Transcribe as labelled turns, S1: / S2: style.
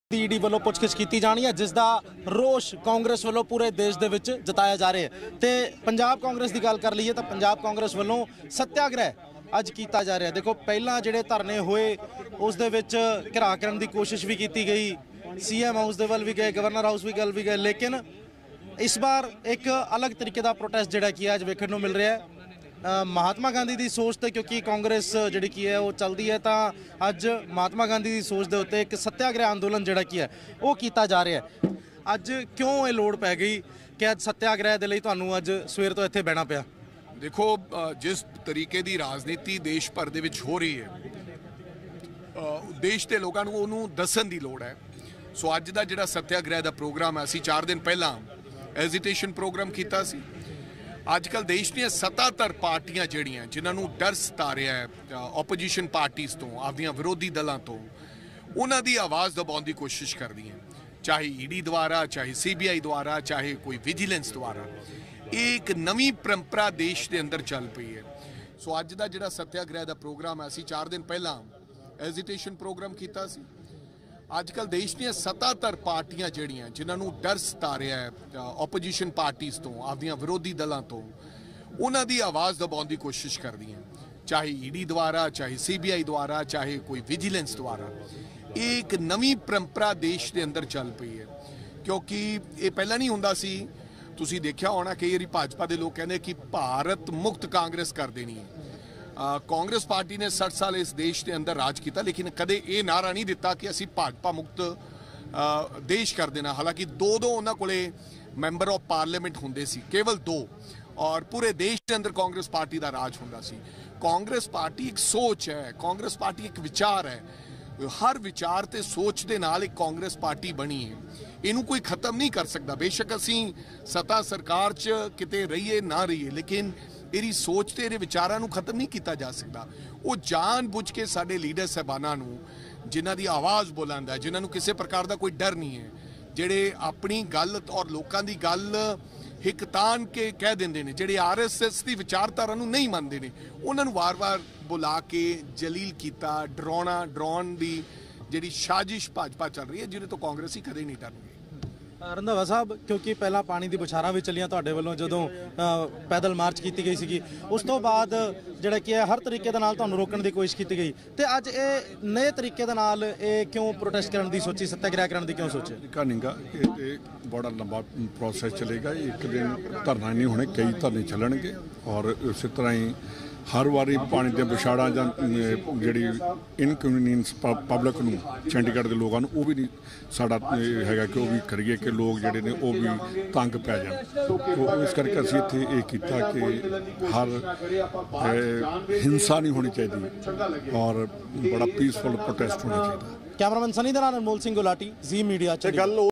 S1: ED ਵੱਲੋਂ ਪੁੱਛਗਿੱਛ ਕੀਤੀ ਜਾਣੀ ਹੈ ਜਿਸ ਦਾ ਰੋਸ਼ ਕਾਂਗਰਸ ਵੱਲੋਂ ਪੂਰੇ ਦੇਸ਼ ਦੇ ਵਿੱਚ ਜਤਾਇਆ ਜਾ ਰਿਹਾ ਹੈ ਤੇ ਪੰਜਾਬ ਕਾਂਗਰਸ ਦੀ ਗੱਲ ਕਰ ਲਈਏ ਤਾਂ ਪੰਜਾਬ ਕਾਂਗਰਸ ਵੱਲੋਂ ਸੱਤਿਆਗ੍ਰਹਿ ਅੱਜ ਕੀਤਾ ਜਾ ਰਿਹਾ। देखो ਪਹਿਲਾਂ ਜਿਹੜੇ ਧਰਨੇ ਹੋਏ ਉਸ ਦੇ ਵਿੱਚ ਘਿਰਾ ਕਰਨ ਦੀ ਕੋਸ਼ਿਸ਼ ਵੀ ਕੀਤੀ ਗਈ, सीएम हाउस ਦੇ ਵੱਲ ਵੀ ਗਏ, ਗਵਰਨਰ ਹਾਊਸ ਵੀ ਗੱਲ ਵੀ ਗਏ, लेकिन इस बार एक अलग तरीके का प्रोटेस्ट ਜਿਹੜਾ ਕੀ ਅੱਜ ਵੇਖਣ ਨੂੰ ਮਿਲ ਰਿਹਾ ਹੈ महात्मा गांधी की सोच तो क्योंकि कांग्रेस जी की है वो चलती है तो अज महात्मा गांधी की सोच के उत्ते एक सत्याग्रह अंदोलन जोड़ा की है वो किया जा रहा है। अज क्यों ये लोड़ पै गई कि अज सत्याग्रह के लिए तुहानूं अज सवेर तो इत्थे बहना पिया?
S2: देखो जिस तरीके की राजनीति देश भर दे विच हो रही है देश के लोगों को उन्होंने दसन की लोड़ है। सो अज का जिहड़ा सत्याग्रह का प्रोग्राम है असीं 4 दिन पहला एजिटेशन प्रोग्राम किया सी। अजकल देश दी 77 पार्टियां जिहड़ियां जिन्होंने डर सता रहा है ओपोजिशन पार्टीज़ तो आपदियां विरोधी दलों तो उन्हां दी आवाज़ दबाउण दी कोशिश करदी हैं, चाहे ईडी द्वारा, चाहे सीबीआई द्वारा, चाहे कोई विजिलेंस द्वारा। एक नवी परंपरा देश के अंदर चल पई है। सो अज दा जिहड़ा सत्याग्रह दा प्रोग्राम है असीं 4 दिन पहला एजिटेशन प्रोग्राम किया सी। अजकल देश दी 77 पार्टियां जिहड़ियां जिन्होंने डर सता रहा है ओपोजिशन पार्टीज़ तो आपदियां विरोधी दलों तो उन्हां दी आवाज़ दबाउण दी कोशिश करदी हैं, चाहे ईडी द्वारा, चाहे सीबीआई द्वारा, चाहे कोई विजिलेंस द्वारा। एक नवी परंपरा देश के अंदर चल पई है क्योंकि ये पहला नहीं हुंदा सी। तुसीं देखिया होना कई वारी भाजपा के लोग कहते कि भारत मुक्त कांग्रेस कर देनी है। कांग्रेस पार्टी ने 60 साल इस देश के अंदर राज किया लेकिन कदे ये नारा नहीं दिता कि असी भाजपा मुक्त देश कर देना। हालांकि दो उन्होंने कोले मैंबर ऑफ पार्लीमेंट होंदे सी, केवल 2, और पूरे देश के अंदर कांग्रेस पार्टी का राज होंदा सी। कांग्रेस पार्टी एक सोच है, कांग्रेस पार्टी एक विचार है, हर विचार ते सोच के नाल एक कांग्रेस पार्टी बनी है। इनू कोई खत्म नहीं कर सकता। बेशक असी सत्ता सरकार च किते रहीए ना रहीए लेकिन इहदी सोच ते इहदे विचारां नूं खत्म नहीं किया जा सकता। वो जान बुझ के साडे लीडर साहबानां नूं जिन्हां दी आवाज़ बुलंद है, जिन्हां नूं किसी प्रकार का कोई डर नहीं है, जिहड़े अपनी गल और लोकां दी गल हिक तान के कह देंदे ने, जिहड़े RSS की विचारधारा नूं नहीं मनदे ने, उन्हां नूं वार-वार बुला के जलील किया, डराउण दी जिहड़ी साजिश भाजपा चल रही है जिहदे तो कांग्रेसी कदे नहीं डरनगे।
S1: रंधावा साहब, क्योंकि पहला पानी दी बुछारां भी चलियां तुहाडे वल्लों जदों पैदल मार्च की गई सी, उस तो बाद जिहड़ा कि हर तरीके दे नाल तुहानूं रोकण दी कोशिश की गई ते अज ये नए तरीके दे नाल क्यों प्रोटेस्ट करन दी सोची, सत्याग्रह करन दी क्यों सोची?
S3: कहानीगा ये बड़ा लंबा प्रोसैस चलेगा। एक दिन धरना नहीं होने, कई धरने चलणगे और इस तरह ही हर वारी पानी के विछाड़ा जां जिहड़ी इनकन्वीनियंस पब्लिक नूं चंडीगढ़ के लोगों नूं वो भी नहीं साडा हैगा कि वो भी करिए कि लोग जिहड़े ने वो भी तंग पै जाण। तो इस करके असीं इत्थे ये कीता कि हर हिंसा नहीं होनी चाहिए और बड़ा पीसफुल प्रोटेस्ट होना चाहिए।
S1: कैमरामैन सनी दे नाल अनमोल सिंह गुलाटी, जी मीडिया।